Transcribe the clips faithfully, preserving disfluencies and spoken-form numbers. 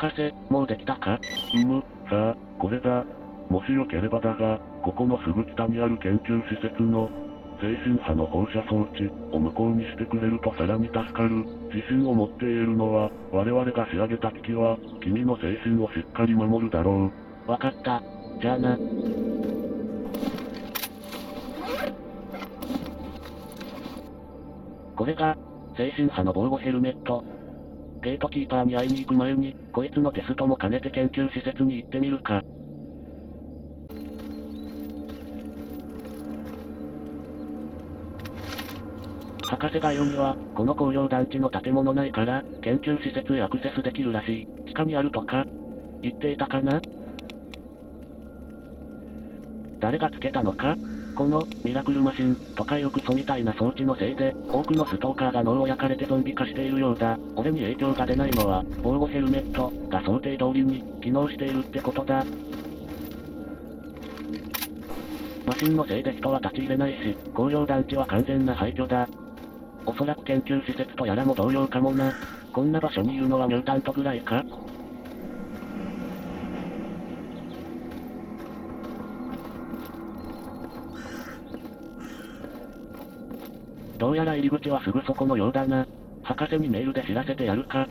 博士、もうできたか？ うむ、さあ、これだ。もしよければだが、ここのすぐ北にある研究施設の、精神波の放射装置を無効にしてくれるとさらに助かる。自信を持って言えるのは、我々が仕上げた機器は、君の精神をしっかり守るだろう。わかった。じゃあな。これが、精神波の防護ヘルメット。ゲートキーパーに会いに行く前に、こいつのテストも兼ねて研究施設に行ってみるか。博士が言うには、この工業団地の建物内から、研究施設へアクセスできるらしい。地下にあるとか言っていたかな？誰がつけたのか？この、ミラクルマシン、とかいうクソみたいな装置のせいで、多くのストーカーが脳を焼かれてゾンビ化しているようだ。俺に影響が出ないのは、防護ヘルメット、が想定通りに、機能しているってことだ。マシンのせいで人は立ち入れないし、工業団地は完全な廃墟だ。おそらく研究施設とやらも同様かもな。こんな場所にいるのはミュータントぐらいか？どうやら入り口はすぐそこのようだな。博士にメールで知らせてやるか。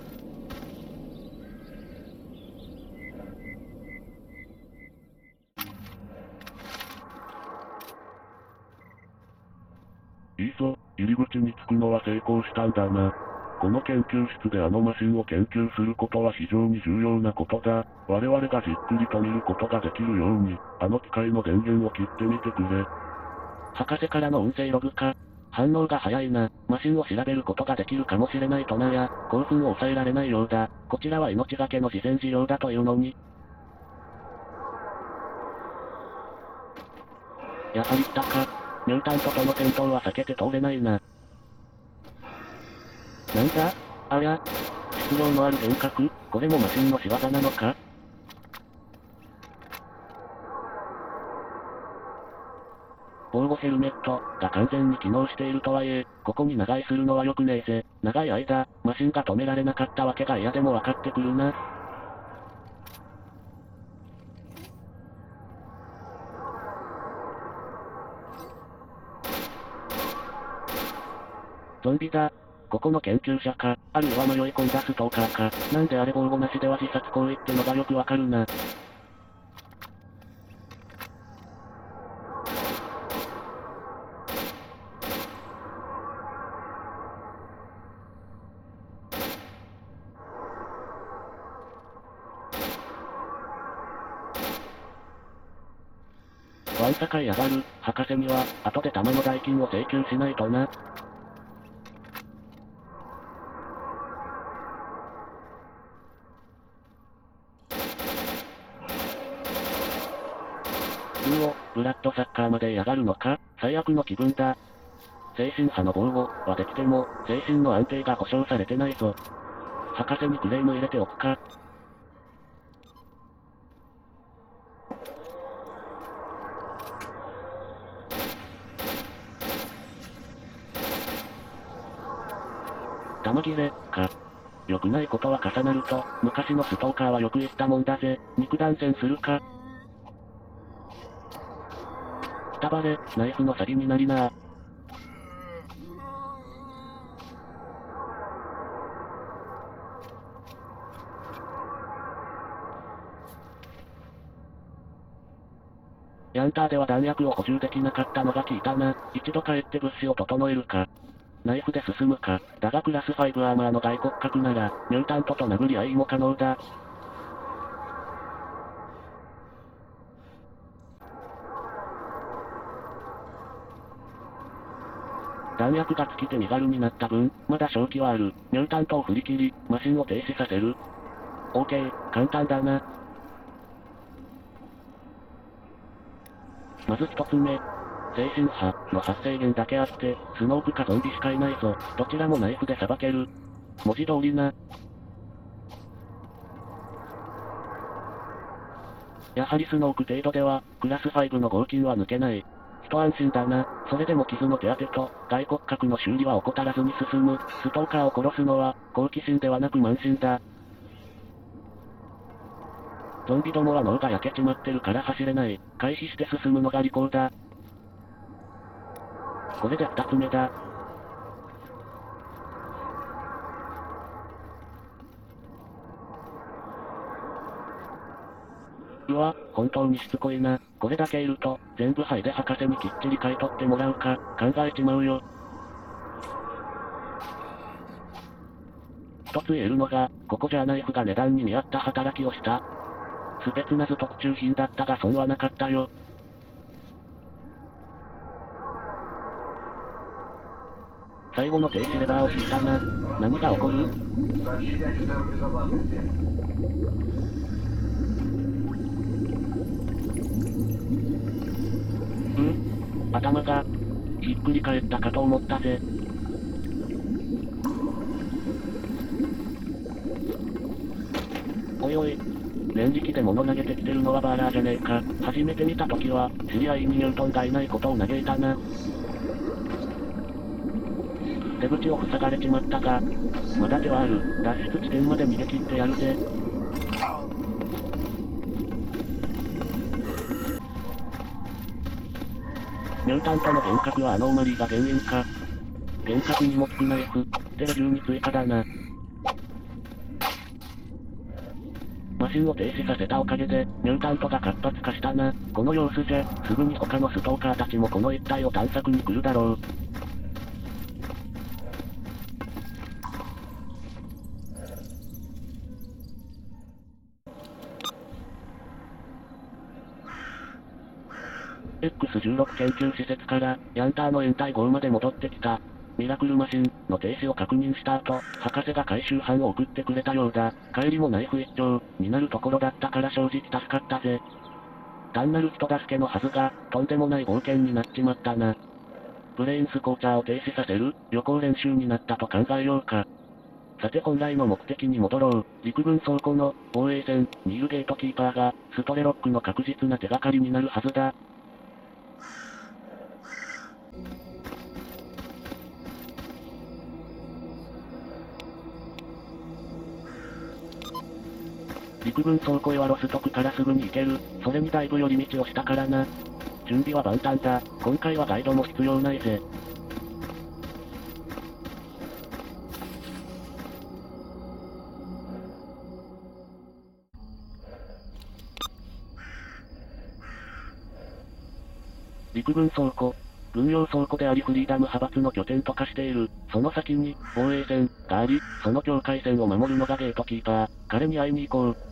いいぞ、入り口に着くのは成功したんだな。この研究室であのマシンを研究することは非常に重要なことだ。我々がじっくりと見ることができるように、あの機械の電源を切ってみてくれ。 博士からの音声ログか。反応が早いな。マシンを調べることができるかもしれないとなや、興奮を抑えられないようだ。こちらは命がけの事前事業だというのに。やはり来たか。ミュータントとの戦闘は避けて通れないな。なんだ？ありゃ。質量のある変革？これもマシンの仕業なのか？防護ヘルメットが完全に機能しているとはいえ、ここに長居するのは良くねえぜ。長い間、マシンが止められなかったわけが嫌でも分かってくるな。ゾンビだ。ここの研究者か、あるいは迷い込んだストーカーか。なんであれ防護なしでは自殺行為ってのがよくわかるな。ワンサかい上がる、博士には、後で弾の代金を請求しないとな。うお、ブラッドサッカーまで上がるのか？最悪の気分だ。精神波の防護はできても、精神の安定が保証されてないぞ。博士にクレーム入れておくか。弾切れ、か。良くないことは重なると、昔のストーカーはよく言ったもんだぜ。肉弾戦するか。くたばれ、ナイフの詐欺になりなー。ヤンターでは弾薬を補充できなかったのが効いたな。一度帰って物資を整えるか。ナイフで進むか。だがクラスファイブアーマーの外骨格なら、ミュータントと殴り合いも可能だ。弾薬が尽きて身軽になった分、まだ正気はある。ミュータントを振り切り、マシンを停止させる。オーケー、簡単だな。まず一つ目。精神波の発生源だけあって、スノークかゾンビしかいないぞ。どちらもナイフで捌ける。文字通りな。やはりスノーク程度では、クラスファイブの合金は抜けない。一安心だな。それでも傷の手当てと、外骨格の修理は怠らずに進む。ストーカーを殺すのは、好奇心ではなく慢心だ。 ゾンビどもは脳が焼けちまってるから走れない。回避して進むのが利口だ。これで二つ目だ。うわ、本当にしつこいな。これだけいると、全部ハイデ博士にきっちり買い取ってもらうか、考えちまうよ。一つ言えるのが、ここじゃナイフが値段に見合った働きをした。スペツナズ特注品だったが損はなかったよ。最後の停止レバーを引いたな。何が起こる？うん頭が、ひっくり返ったかと思ったぜ。おいおい。連力で物投げてきてるのはバーラーじゃねえか。初めて見た時は、知り合いにニュートンがいないことを嘆いたな。出口を塞がれちまったが、まだ手はある。脱出地点まで逃げ切ってやるぜ。ミュータントの幻覚はアノーマリーが原因か。幻覚にも効くナイフ、テレじゅうに追加だな。マシンを停止させたおかげで、ミュータントが活発化したな。この様子じゃ、すぐに他のストーカーたちもこの一帯を探索に来るだろう。エックスじゅうろく 研究施設から、ヤンターの掩体号まで戻ってきた。ミラクルマシンの停止を確認した後、博士が回収班を送ってくれたようだ。帰りもナイフ一丁になるところだったから正直助かったぜ。単なる人助けのはずが、とんでもない冒険になっちまったな。ブレインスコーチャーを停止させる、予行練習になったと考えようか。さて本来の目的に戻ろう。陸軍倉庫の防衛線にいるゲートキーパーが、ストレロックの確実な手がかりになるはずだ。陸軍倉庫へはロストクからすぐに行ける。それにだいぶ寄り道をしたからな。準備は万端だ。今回はガイドも必要ないぜ。陸軍倉庫。軍用倉庫でありフリーダム派閥の拠点と化している。その先に、防衛線、があり、その境界線を守るのがゲートキーパー。彼に会いに行こう。